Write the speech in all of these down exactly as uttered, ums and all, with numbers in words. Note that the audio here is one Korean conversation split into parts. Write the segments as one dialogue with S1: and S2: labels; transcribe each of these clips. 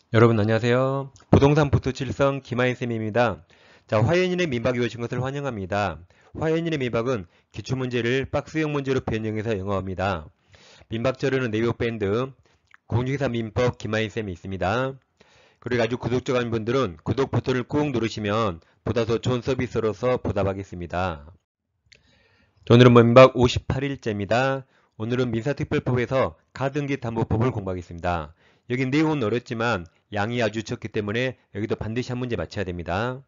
S1: 여러분 안녕하세요. 부동산 부투칠성 김하인쌤입니다. 자, 화연인의 민박에 오신 것을 환영합니다. 화연인의 민박은 기출문제를 박스형 문제로 변형해서 영어합니다. 민박 자료는 네이버밴드 공중기사 민법 김하인쌤이 있습니다. 그리고 아주 구독자인 분들은 구독 버튼을 꾹 누르시면 보다 더 좋은 서비스로서 보답하겠습니다. 오늘은 민박 오십팔 일째입니다. 오늘은 민사특별법에서 가등기 담보법을 공부하겠습니다. 여기 내용은 어렵지만 양이 아주 적기 때문에 여기도 반드시 한 문제 맞춰야 됩니다.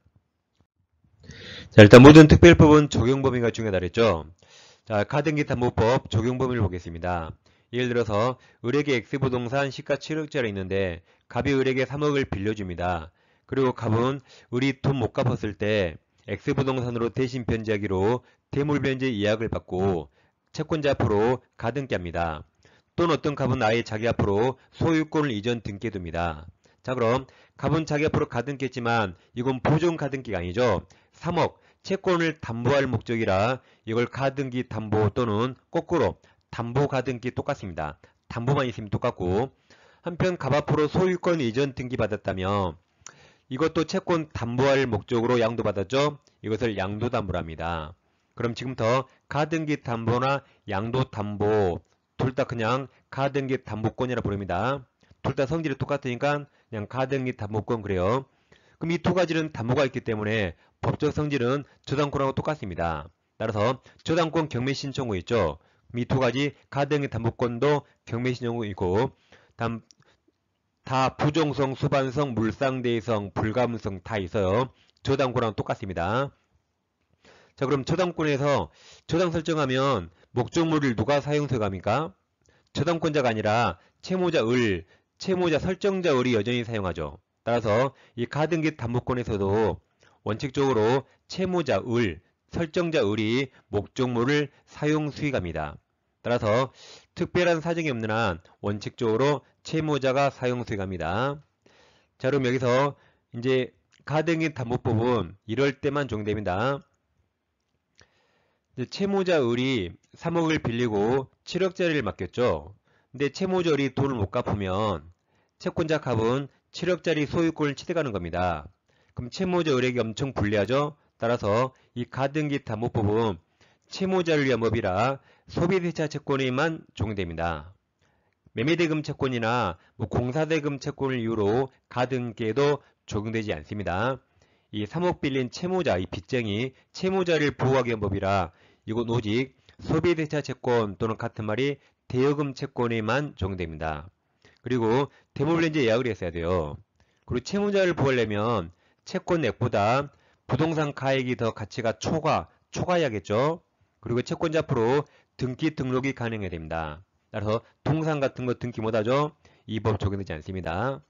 S1: 자, 일단 모든 특별법은 적용 범위가 중요하다 그랬죠. 자, 가등기 담보법 적용 범위를 보겠습니다. 예를 들어서 을에게 X부동산 시가 칠억짜리 있는데 갑이 을에게 삼억을 빌려줍니다. 그리고 갑은 을이 돈 못 갚았을 때 X부동산으로 대신 변제하기로 대물변제 예약을 받고 채권자 앞으로 가등기합니다. 또는 어떤 갑은 아예 자기 앞으로 소유권을 이전 등기해둡니다. 자, 그럼 갑은 자기 앞으로 가등기했지만 이건 보존 가등기가 아니죠. 삼억 채권을 담보할 목적이라 이걸 가등기 담보 또는 거꾸로 담보 가등기 똑같습니다. 담보만 있으면 똑같고, 한편 갑 앞으로 소유권 이전 등기 받았다면 이것도 채권 담보할 목적으로 양도받았죠. 이것을 양도담보랍니다. 그럼 지금부터 가등기 담보나 양도담보 둘 다 그냥 가등기 담보권이라 부릅니다. 둘 다 성질이 똑같으니까 그냥 가등기 담보권 그래요. 그럼 이 두 가지는 담보가 있기 때문에 법적 성질은 저당권하고 똑같습니다. 따라서 저당권 경매 신청후 있죠. 이 두 가지 가등기 담보권도 경매 신청후 있고, 다음 다 부종성, 수반성, 물상대성, 불가분성 다 있어요. 저당권하고 똑같습니다. 자, 그럼 저당권에서 저당 설정하면 목적물을 누가 사용서갑니까? 저당권자가 아니라 채무자 을, 채무자 설정자 을이 여전히 사용하죠. 따라서 이 가등기 담보권에서도 원칙적으로 채무자 을, 설정자 을이 목적물을 사용 수익합니다. 따라서 특별한 사정이 없는 한 원칙적으로 채무자가 사용 수익합니다. 자, 그럼 여기서 이제 가등기 담보법은 이럴 때만 적용됩니다. 채무자 을이 삼억을 빌리고 칠억짜리를 맡겼죠. 근데 채무자 을이 돈을 못 갚으면 채권자 갑은 칠억짜리 소유권을 취득하는 겁니다. 그럼 채무자 을에게 엄청 불리하죠. 따라서 이 가등기 담보법은 채무자를 위한 법이라 소비대차 채권에만 적용됩니다. 매매대금 채권이나 뭐 공사대금 채권을 이유로 가등기에도 적용되지 않습니다. 이 삼억 빌린 채무자, 이 빚쟁이, 채무자를 보호하기 위한 법이라 이건 오직 소비대차 채권 또는 같은 말이 대여금 채권에만 적용됩니다. 그리고 대물변제 예약을 했어야 돼요. 그리고 채무자를 보호하려면 채권액보다 부동산 가액이 더 가치가 초과, 초과해야겠죠. 그리고 채권자 앞으로 등기 등록이 가능해야 됩니다. 따라서 동산 같은 거 등기 못하죠. 이 법 적용되지 않습니다.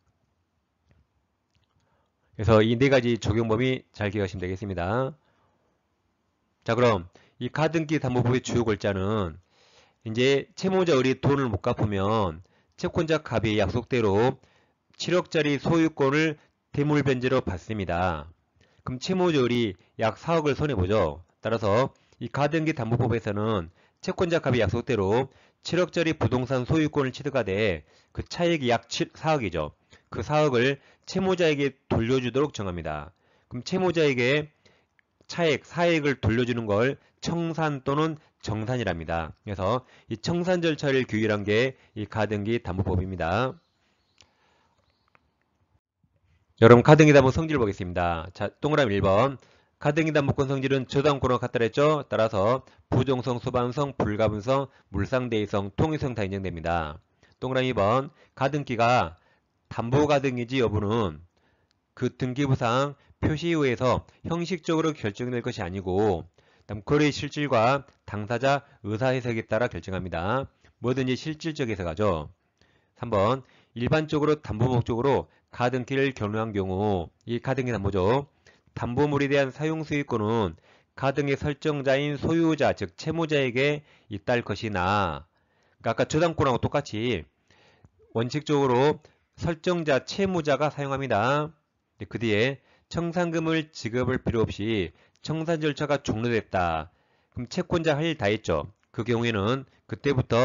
S1: 그래서 이 네 가지 적용 범위 잘 기억하시면 되겠습니다. 자, 그럼 이 가등기 담보법의 주요 골자는 이제 채무자 을이 돈을 못 갚으면 채권자 갑이 약속대로 칠억짜리 소유권을 대물변제로 받습니다. 그럼 채무자 을이 약 사억을 손해보죠. 따라서 이 가등기 담보법에서는 채권자 갑이 약속대로 칠억짜리 부동산 소유권을 취득하되 그 차액이 약 사억이죠. 그 사억을 채무자에게 돌려주도록 정합니다. 그럼 채무자에게 차액, 사액을 돌려주는 걸 청산 또는 정산이랍니다. 그래서 이 청산 절차를 규율한 게 이 가등기 담보법입니다. 여러분 가등기 담보 성질 보겠습니다. 자, 동그라미 일 번. 가등기 담보권 성질은 저당권과 같다 그랬죠? 따라서 부종성, 수반성, 불가분성, 물상대의성, 통일성 다 인정됩니다. 동그라미 이 번. 가등기가 담보가등기지 여부는 그 등기부상 표시의회에서 형식적으로 결정될 것이 아니고 거래의 실질과 당사자 의사해석에 따라 결정합니다. 뭐든지 실질적 해석하죠. 삼 번. 일반적으로 담보 목적으로 가등기를 결론한 경우 이 가등기 담보죠. 담보물에 대한 사용수익권은 가등기 설정자인 소유자 즉 채무자에게 있다할 것이나, 그러니까 아까 저당권하고 똑같이 원칙적으로 설정자 채무자가 사용합니다. 그 뒤에 청산금을 지급할 필요 없이 청산 절차가 종료됐다. 그럼 채권자 할 일 다 했죠. 그 경우에는 그때부터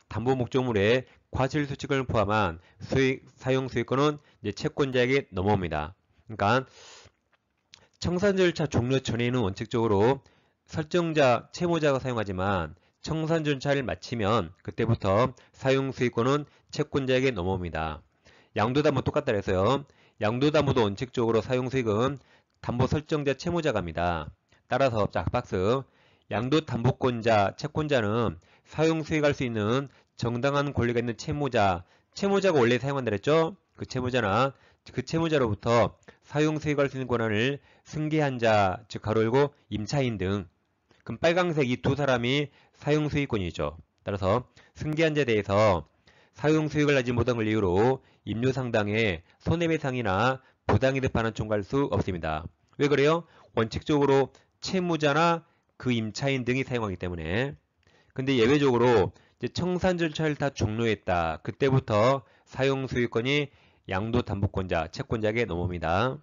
S1: 담보 목적물의 과실수칙을 포함한 수익, 사용 수익권은 이제 채권자에게 넘어옵니다. 그러니까 청산 절차 종료 전에는 원칙적으로 설정자, 채무자가 사용하지만 청산 절차를 마치면 그때부터 사용 수익권은 채권자에게 넘어옵니다. 양도담보 똑같다 그래서요. 양도담보도 원칙적으로 사용 수익은 담보 설정자, 채무자가 합니다. 따라서 자, 박스. 양도담보권자, 채권자는 사용 수익할 수 있는 정당한 권리가 있는 채무자, 채무자가 원래 사용한다 그랬죠? 그 채무자나 그 채무자로부터 사용 수익할 수 있는 권한을 승계한 자, 즉 가로 열고 임차인 등. 그럼 빨강색 이 두 사람이 사용 수익권이죠. 따라서 승계한 자에 대해서 사용 수익을 하지 못한 걸 이유로 임료 상당의 손해배상이나 부당이득 반환 청구할 수 없습니다. 왜 그래요? 원칙적으로 채무자나 그 임차인 등이 사용하기 때문에. 근데 예외적으로 이제 청산 절차를 다 종료했다. 그때부터 사용 수익권이 양도담보권자, 채권자에게 넘어옵니다.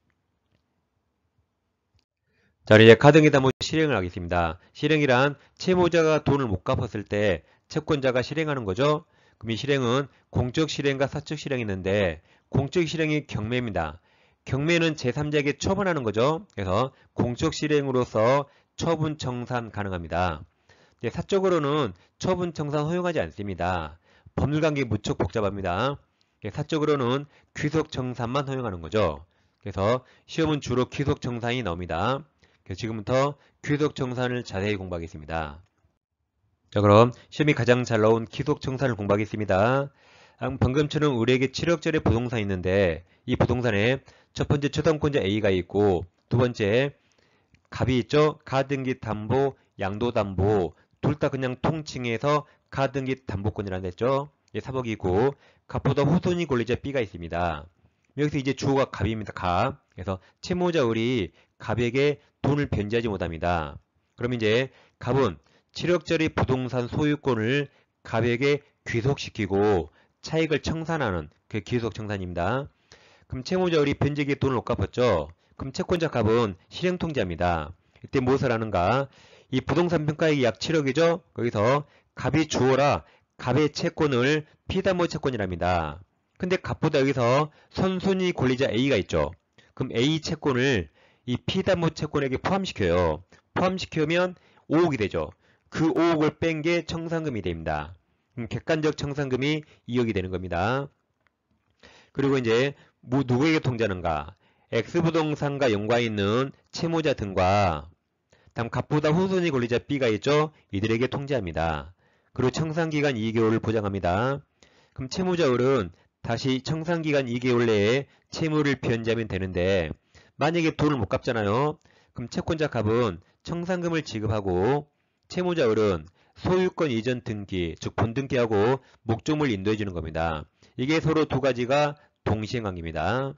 S1: 자, 이제 가등기 담보 실행을 하겠습니다. 실행이란 채무자가 돈을 못 갚았을 때 채권자가 실행하는 거죠. 그럼 이 실행은 공적 실행과 사적 실행이 있는데 공적 실행이 경매입니다. 경매는 제삼자에게 처분하는 거죠. 그래서 공적 실행으로서 처분 청산 가능합니다. 이제 사적으로는 처분 청산 허용하지 않습니다. 법률관계 무척 복잡합니다. 사적으로는 귀속 청산만 허용하는 거죠. 그래서 시험은 주로 귀속 청산이 나옵니다. 그래서 지금부터 귀속 청산을 자세히 공부하겠습니다. 자, 그럼 시험이 가장 잘 나온 귀속 청산을 공부하겠습니다. 방금처럼 우리에게 칠억짜리 부동산이 있는데 이 부동산에 첫 번째 초당권자 A가 있고 두 번째 갑이 있죠. 가등기 담보, 양도 담보 둘 다 그냥 통칭해서 가등기 담보권이라는 됐죠. 예, 사복이고 갑보다 후손이 권리자 B가 있습니다. 여기서 이제 주어가 갑입니다. 갑. 그래서 채무자 을이 갑에게 돈을 변제하지 못합니다. 그럼 이제 갑은 칠억짜리 부동산 소유권을 갑에게 귀속시키고 차익을 청산하는 그 귀속 청산입니다. 그럼 채무자 을이 변제기에 돈을 못 갚았죠. 그럼 채권자 갑은 실행통지합니다. 이때 무엇을 하는가? 이 부동산 평가액이 약 칠억이죠. 거기서 갑이 주어라 갑의 채권을 피담보 채권이랍니다. 근데 갑보다 여기서 선순위 권리자 A가 있죠. 그럼 A 채권을 이 피담보 채권에게 포함시켜요. 포함시키면 오억이 되죠. 그 오억을 뺀 게 청산금이 됩니다. 그럼 객관적 청산금이 이억이 되는 겁니다. 그리고 이제 뭐 누구에게 통지하는가? X부동산과 연관 있는 채무자 등과 다음 갑보다 후손이 권리자 B가 있죠. 이들에게 통지합니다. 그리고 청산기간 이 개월을 보장합니다. 그럼 채무자 을은 다시 청산기간 이 개월 내에 채무를 변제하면 되는데 만약에 돈을 못 갚잖아요. 그럼 채권자 갑은 청산금을 지급하고 채무자 을은 소유권 이전 등기, 즉 본등기하고 목적물 인도해 주는 겁니다. 이게 서로 두 가지가 동시행관계입니다.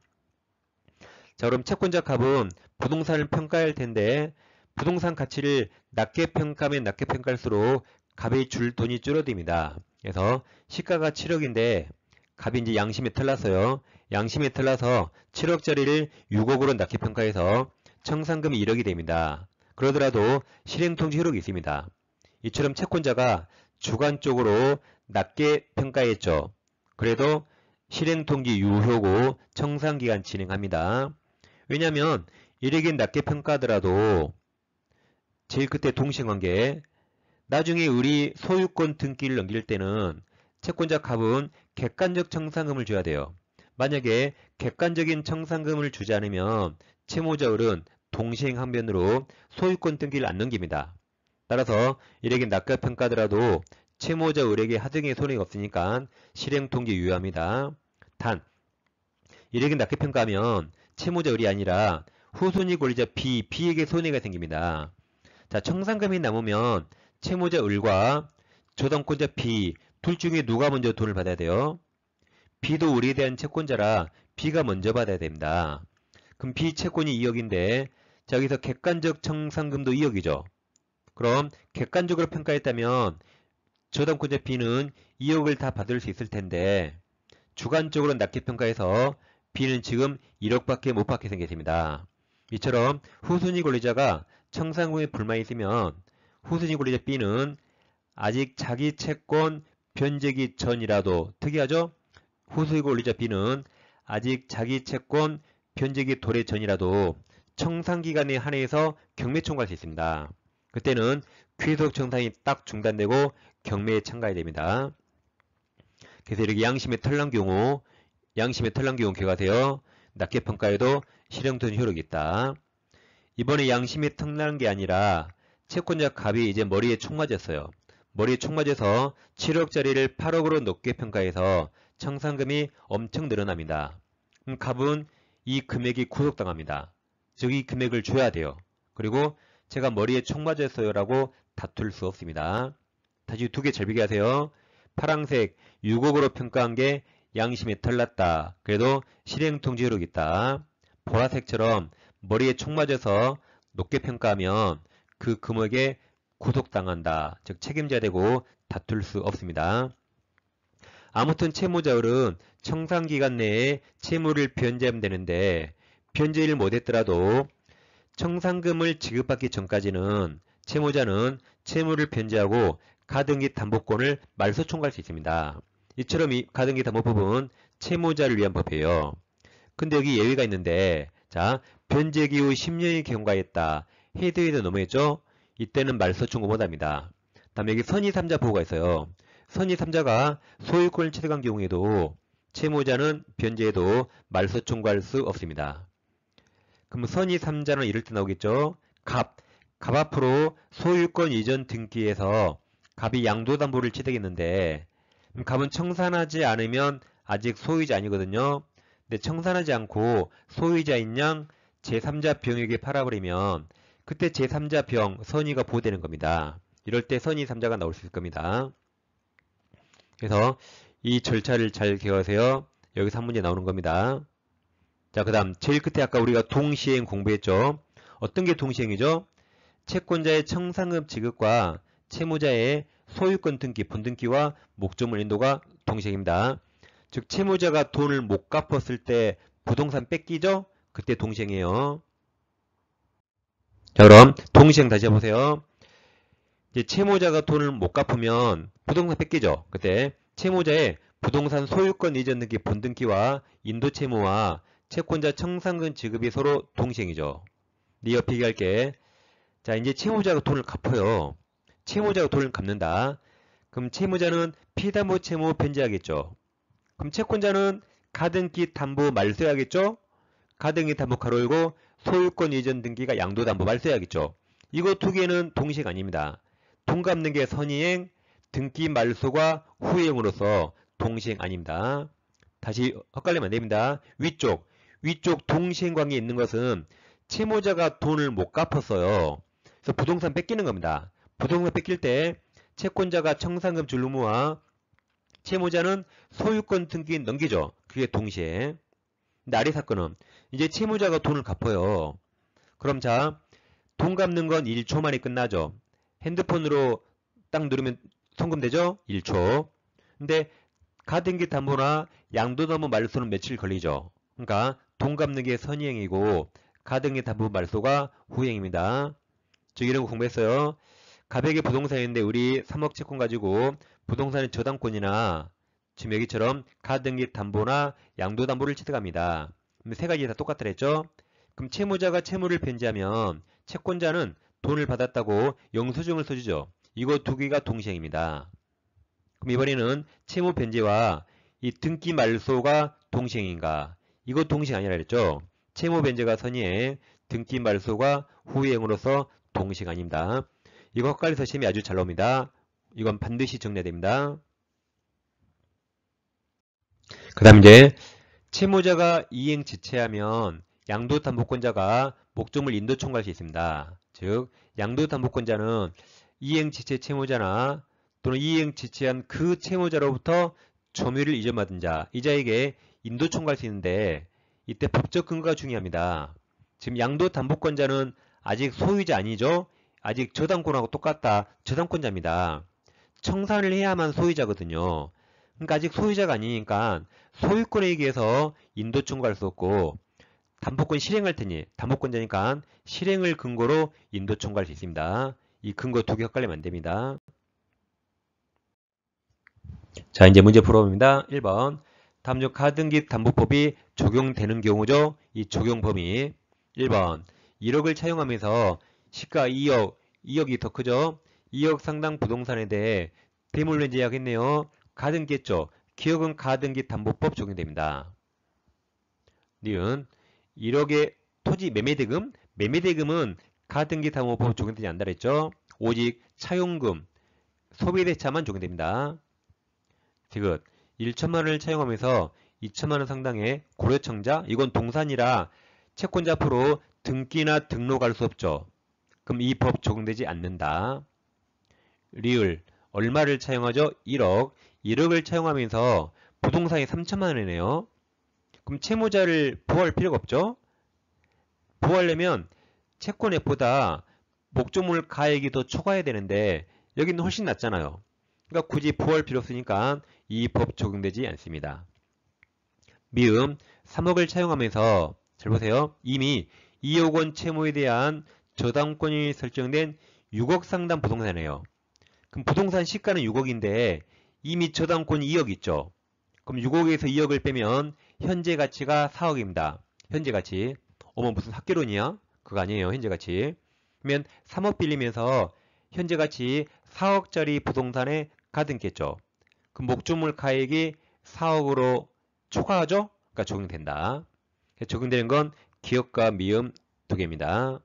S1: 자, 그럼 채권자 갑은 부동산을 평가할 텐데 부동산 가치를 낮게 평가하면 낮게 평가할수록 갑이 줄 돈이 줄어듭니다. 그래서 시가가 칠억인데 갑이 이제 양심에 털났어요. 양심에 털나서 칠억짜리를 육억으로 낮게 평가해서 청산금이 일억이 됩니다. 그러더라도 실행통지 효력이 있습니다. 이처럼 채권자가 주관적으로 낮게 평가했죠. 그래도 실행통지 유효고 청산기간 진행합니다. 왜냐하면 일억이 낮게 평가하더라도 제일 끝에 동시행관계 나중에 우리 소유권 등기를 넘길 때는 채권자 갑은 객관적 청산금을 줘야 돼요. 만약에 객관적인 청산금을 주지 않으면 채무자 을은 동시행 항변으로 소유권 등기를 안 넘깁니다. 따라서 일에게 낮게 평가하더라도 채무자 을에게 하등의 손해가 없으니까 실행통지 유효합니다. 단, 일에게 낮게 평가하면 채무자 을이 아니라 후손이 권리자 B, B에게 손해가 생깁니다. 자, 청산금이 남으면 채무자 을과 저당권자 B 둘 중에 누가 먼저 돈을 받아야 돼요? B도 을에 대한 채권자라 B가 먼저 받아야 됩니다. 그럼 B 채권이 이억인데 자, 여기서 객관적 청산금도 이억이죠. 그럼 객관적으로 평가했다면 저당권자 B는 이억을 다 받을 수 있을 텐데 주관적으로 낮게 평가해서 B는 지금 일억밖에 못 받게 생겼습니다. 이처럼 후순위 권리자가 청산금에 불만이 있으면 후순위 권리자 B는 아직 자기 채권 변제기 전이라도 특이하죠? 호수이고 올리자 B는 아직 자기 채권 변제기 도래 전이라도 청산기간에 한해서 경매 청구할 수 있습니다. 그때는 귀속 청산이 딱 중단되고 경매에 참가해야 됩니다. 그래서 이렇게 양심의 털난 경우, 양심의 털난 경우 기억하세요. 낮게 평가해도 실형돈 효력이 있다. 이번에 양심이 털난 게 아니라 채권자 갑이 이제 머리에 총 맞았어요. 머리에 총 맞아서 칠억짜리를 팔억으로 높게 평가해서 청산금이 엄청 늘어납니다. 그럼 갑은 이 금액이 구속당합니다. 즉 이 금액을 줘야 돼요. 그리고 제가 머리에 총 맞았어요 라고 다툴 수 없습니다. 다시 두 개 잘 비교하세요. 파란색 육억으로 평가한 게 양심에 털났다. 그래도 실행통지 효력이 있다. 보라색처럼 머리에 총 맞아서 높게 평가하면 그 금액에 구속당한다. 즉 책임져야 되고 다툴 수 없습니다. 아무튼 채무자율은 청산기간 내에 채무를 변제하면 되는데 변제를 못했더라도 청산금을 지급받기 전까지는 채무자는 채무를 변제하고 가등기 담보권을 말소 청구할 수 있습니다. 이처럼 이 가등기 담보법은 채무자를 위한 법이에요. 근데 여기 예외가 있는데 자 변제기 후 십 년이 경과했다. 헤드헤드 넘어했죠? 이때는 말소 청구 못합니다. 다음에 여기 선의 삼자 보호가 있어요. 선의 삼자가 소유권을 취득한 경우에도 채무자는 변제해도 말소 청구할 수 없습니다. 그럼 선의 삼자는 이럴 때 나오겠죠? 갑, 갑 앞으로 소유권 이전 등기에서 갑이 양도담보를 취득했는데 갑은 청산하지 않으면 아직 소유자 아니거든요. 근데 청산하지 않고 소유자인 양 제삼자 병에게 팔아버리면 그때 제삼자 병 선의가 보호되는 겁니다. 이럴 때 선의 삼자가 나올 수 있을 겁니다. 그래서 이 절차를 잘 기억하세요. 여기서 한 문제 나오는 겁니다. 자, 그 다음 제일 끝에 아까 우리가 동시행 공부했죠. 어떤 게 동시행이죠? 채권자의 청산금 지급과 채무자의 소유권 등기, 분등기와 목적물 인도가 동시행입니다. 즉 채무자가 돈을 못 갚았을 때 부동산 뺏기죠? 그때 동시행이에요. 자, 그럼 동시행 다시 해보세요. 이제 채무자가 돈을 못 갚으면 부동산 뺏기죠? 그때 채무자의 부동산 소유권 이전 등기, 분등기와 인도채무와 채권자 청산금 지급이 서로 동시행이죠. 네 옆에 얘기할게. 자, 이제 채무자가 돈을 갚아요. 채무자가 돈을 갚는다. 그럼 채무자는 피담보 채무 변제하겠죠. 그럼 채권자는 가등기 담보 말소해야겠죠. 가등기 담보 가로 열고 소유권 이전 등기가 양도담보 말소해야겠죠. 이거 두 개는 동시행 아닙니다. 돈 갚는 게 선이행, 등기 말소가 후행으로서 동시행 아닙니다. 다시 헷갈리면 안 됩니다. 위쪽, 위쪽 동시행 관계에 있는 것은 채무자가 돈을 못 갚았어요. 그래서 부동산 뺏기는 겁니다. 부동산 뺏길 때 채권자가 청산금 줄 의무와 채무자는 소유권 등기 넘기죠. 그게 동시에. 근데 아래 사건은 이제 채무자가 돈을 갚아요. 그럼 자, 돈 갚는 건 일 초 만에 끝나죠. 핸드폰으로 딱 누르면 송금되죠? 일 초. 근데 가등기 담보나 양도담보 말소는 며칠 걸리죠. 그러니까 돈 갚는 게 선이행이고 가등기 담보 말소가 후행입니다. 즉 이런 거 공부했어요. 갑에게 부동산이 있는데 우리 삼억 채권 가지고 부동산의 저당권이나 지금 여기처럼 가등기 담보나 양도담보를 취득합니다. 세 가지 다 똑같다 그랬죠? 그럼 채무자가 채무를 변제하면 채권자는 돈을 받았다고 영수증을 써주죠. 이거 두 개가 동시행입니다. 그럼 이번에는 채무 변제와 이 등기 말소가 동시행인가? 이거 동시행 아니라 그랬죠? 채무 변제가 선이행, 등기 말소가 후행으로서 동시행 아닙니다. 이거 헷갈려서 시험이 아주 잘 나옵니다. 이건 반드시 정리해야 됩니다. 그 다음 이제 채무자가 이행 지체하면 양도담보권자가 목적물 인도 청구할 수 있습니다. 즉 양도담보권자는 이행 지체 채무자나 또는 이행 지체한 그 채무자로부터 점유를 이전받은 자, 이 자에게 인도 청구할 수 있는데 이때 법적 근거가 중요합니다. 지금 양도담보권자는 아직 소유자 아니죠? 아직 저당권하고 똑같다. 저당권자입니다. 청산을 해야만 소유자거든요. 그러니까 아직 소유자가 아니니까 소유권에 의해서 인도 청구할 수 없고 담보권 실행할 테니 담보권자니까 실행을 근거로 인도 청구할 수 있습니다. 이 근거 두 개 헷갈리면 안 됩니다. 자, 이제 문제 풀어봅니다. 일 번. 다음 중 가등기 담보법이 적용되는 경우죠. 이 적용 범위. 일 번. 일억을 차용하면서 시가 이억, 이억이 더 크죠. 이억 상당 부동산에 대해 대물련 제약했네요. 가등기 했죠. 기억은 가등기 담보법 적용됩니다. 니은 일억의 토지 매매대금, 매매대금은 가등기 담보법 적용되지 않는다 그랬죠. 오직 차용금, 소비대차만 적용됩니다. 디귿 천만 원을 차용하면서 이천만 원 상당의 고려청자, 이건 동산이라 채권자 앞으로 등기나 등록할 수 없죠. 그럼 이 법 적용되지 않는다. 리을 얼마를 차용하죠? 일억. 일억을 차용하면서 부동산이 삼천만 원이네요. 그럼 채무자를 보호할 필요가 없죠? 보호하려면 채권액보다 목적물 가액이 더 초과해야 되는데 여기는 훨씬 낮잖아요. 그러니까 굳이 보호할 필요 없으니까 이 법 적용되지 않습니다. 미음 삼억을 차용하면서 잘 보세요. 이미 이억 원 채무에 대한 저당권이 설정된 육억 상당 부동산이에요. 그럼 부동산 시가는 육억인데 이미 저당권이 이억 있죠. 그럼 육억에서 이억을 빼면 현재 가치가 사억입니다. 현재 가치. 어머 무슨 학개론이야? 그거 아니에요. 현재 가치. 그러면 삼억 빌리면서 현재 가치 사억짜리 부동산에 가등기했죠. 그 목조물 가액이 사억으로 초과하죠? 그러니까 적용된다. 적용되는 건 기억과 미음 두 개입니다.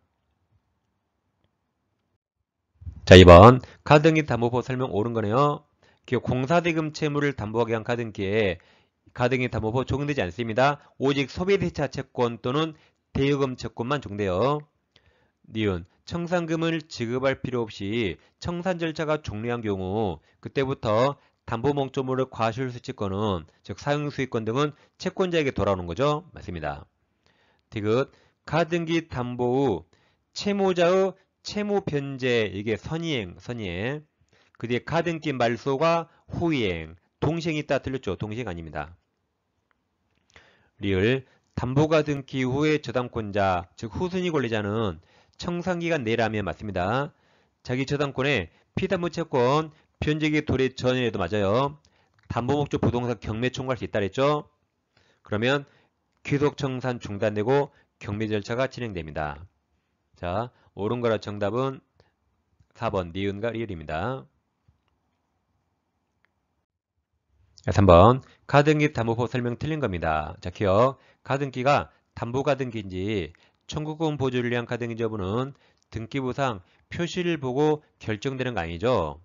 S1: 자, 이 번 가등기 담보법 설명 옳은 거네요. 기업 공사대금 채무를 담보하게 한 가등기에 가등기 담보법 적용되지 않습니다. 오직 소비대차 채권 또는 대여금 채권만 적용돼요. 니은 청산금을 지급할 필요 없이 청산 절차가 종료한 경우 그때부터 담보목조물의 과실수취권은 즉 사용수익권 등은 채권자에게 돌아오는 거죠. 맞습니다. 디귿 가등기 담보 후 채무자의 채무 변제 이게 선이행 선이행 그 뒤에 가등기 말소가 후이행 동시행이 있다 틀렸죠. 동시행 아닙니다. 리을 담보가등기 후에 저당권자 즉 후순위 권리자는 청산기간 내라면 맞습니다. 자기 저당권에 피담보 채권 변제기 도래 전에도 맞아요. 담보목적 부동산 경매 청구할 수 있다 그랬죠. 그러면 귀속 청산 중단되고 경매 절차가 진행됩니다. 자, 옳은 거라 정답은 사 번 니은과 리을입니다. 삼 번 가등기 담보법 설명 틀린 겁니다. 자, 기억 가등기가 담보가등기인지 청구권 보조를 위한 가등기인지 여부는 등기부상 표시를 보고 결정되는 거 아니죠.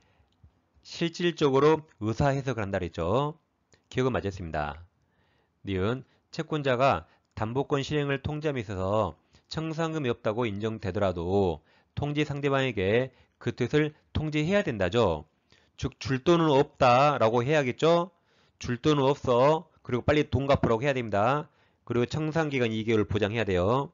S1: 실질적으로 의사 해석을 한다 그랬죠. 기억은 맞았습니다. 니은 채권자가 담보권 실행을 통지함에 있어서 청산금이 없다고 인정되더라도 통지 상대방에게 그 뜻을 통지해야 된다죠. 즉 줄 돈은 없다라고 해야겠죠. 줄 돈은 없어. 그리고 빨리 돈 갚으라고 해야 됩니다. 그리고 청산기간 이 개월 보장해야 돼요.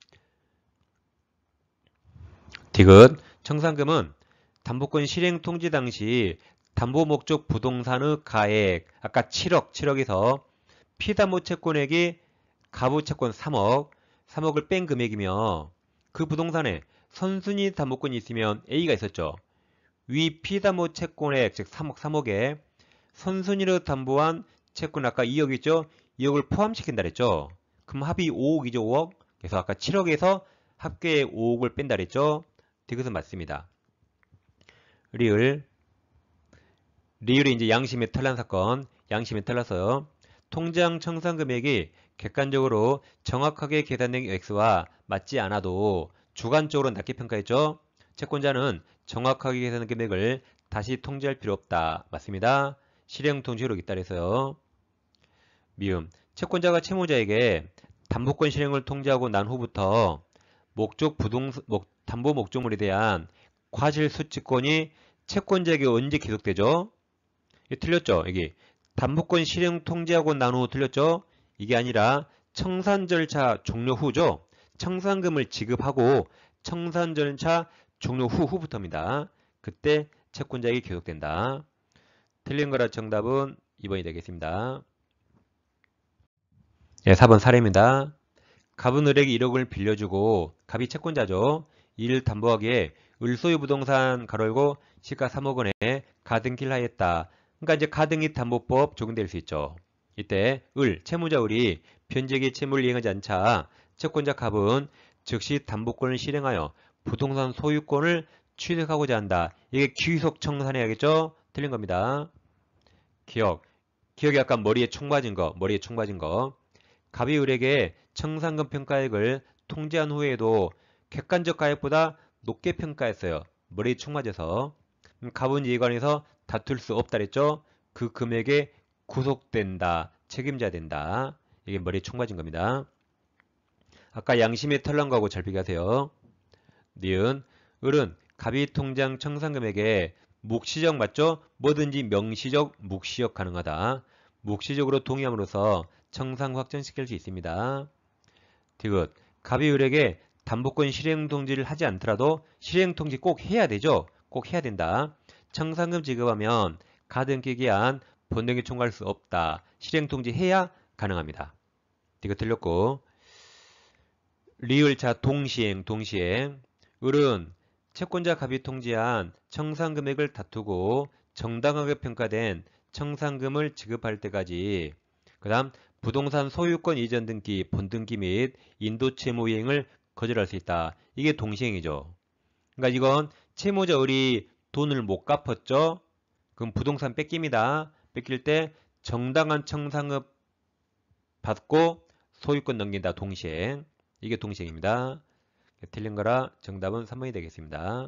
S1: 디귿 청산금은 담보권 실행 통지 당시 담보 목적 부동산의 가액 아까 칠억, 칠억에서 피담보 채권액이 가부 채권 삼억, 삼억을 뺀 금액이며 그 부동산에 선순위 담보권이 있으면 A가 있었죠. 위 피담보 채권액 즉 삼억, 삼억에 선순위로 담보한 채권 아까 이억 있죠? 이억을 포함시킨다 그랬죠. 그럼 합이 오억이죠. 오억. 그래서 아까 칠억에서 합계의 오억을 뺀다 그랬죠. 디귿은 맞습니다. 리을 리을이 이제 양심에 탈난 사건, 양심에 탈라서요. 통장 청산 금액이 객관적으로 정확하게 계산된 액수와 맞지 않아도 주관적으로 낮게 평가했죠. 채권자는 정확하게 계산된 금액을 다시 통지할 필요 없다. 맞습니다. 실행 통지록 있다 그래서요. 미음 채권자가 채무자에게 담보권 실행을 통지하고 난 후부터 목적 부동산 목, 담보 목적물에 대한 과실 수취권이 채권자에게 언제 기속되죠? 이게 틀렸죠? 여기 담보권 실행 통지하고 난 후 틀렸죠? 이게 아니라 청산 절차 종료 후죠? 청산금을 지급하고 청산 절차 종료 후 후부터입니다. 그때 채권자에게 기속된다. 틀린 거라 정답은 이 번이 되겠습니다. 네, 사 번 사례입니다. 갑은 을에게 일억을 빌려주고 갑이 채권자죠. 이를 담보하기에 을소유 부동산 가로열고 시가 삼억 원에 가등기를 하였다. 그러니까 이제 가등기 담보법 적용될 수 있죠. 이때 을, 채무자 을이 변제기 채무를 이행하지 않자 채권자 갑은 즉시 담보권을 실행하여 부동산 소유권을 취득하고자 한다. 이게 귀속 청산해야겠죠? 틀린 겁니다. 기억. 기억이 약간 머리에 총 맞은 거, 머리에 총 맞은 거. 갑이 을에게 청산금 평가액을 통지한 후에도 객관적 가액보다 높게 평가했어요. 머리에 총 맞아서. 갑은 이에 관해서 다툴 수 없다 그랬죠? 그 금액에 구속된다. 책임져야 된다. 이게 머리에 총 맞은 겁니다. 아까 양심의 털난 거하고 잘 비교하세요. 니은, 을은 갑이 통장 청산금액에 묵시적 맞죠? 뭐든지 명시적, 묵시적 가능하다. 묵시적으로 동의함으로써 청산 확정시킬 수 있습니다. 디귿, 갑이 을에게 담보권 실행 통지를 하지 않더라도 실행 통지 꼭 해야 되죠? 꼭 해야 된다. 청산금 지급하면 가등기 기한 본등기 총괄할 수 없다. 실행 통지 해야 가능합니다. 디귿 틀렸고. 리을자 동시행, 동시행. 을은 채권자 갑이 통지한 청산금액을 다투고 정당하게 평가된 청산금을 지급할 때까지 그 다음 부동산 소유권 이전 등기, 본등기 및 인도채무 이행을 거절할 수 있다. 이게 동시행이죠. 그러니까 이건 채무자 을이 돈을 못 갚았죠. 그럼 부동산 뺏깁니다. 뺏길 때 정당한 청산금 받고 소유권 넘긴다. 동시행. 이게 동시행입니다. 틀린 거라 정답은 삼 번이 되겠습니다.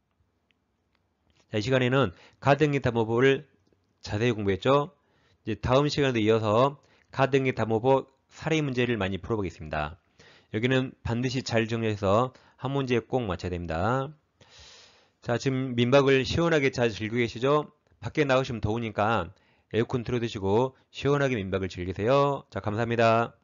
S1: 자, 이 시간에는 가등기 담보법을 자세히 공부했죠. 이제 다음 시간에도 이어서 가등기 담보법 사례 문제를 많이 풀어보겠습니다. 여기는 반드시 잘 정리해서 한 문제에 꼭 맞춰야 됩니다. 자, 지금 민박을 시원하게 잘 즐기고 계시죠? 밖에 나오시면 더우니까 에어컨 틀어두시고 시원하게 민박을 즐기세요. 자, 감사합니다.